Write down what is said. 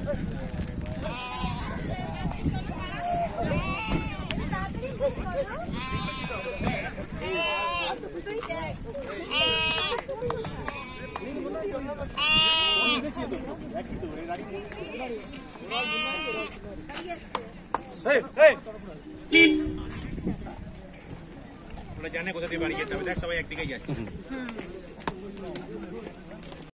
জানে কোথা দিয়ে বাড়ি যেতে হবে, দেখ সবাই একদিকেই যাচ্ছে।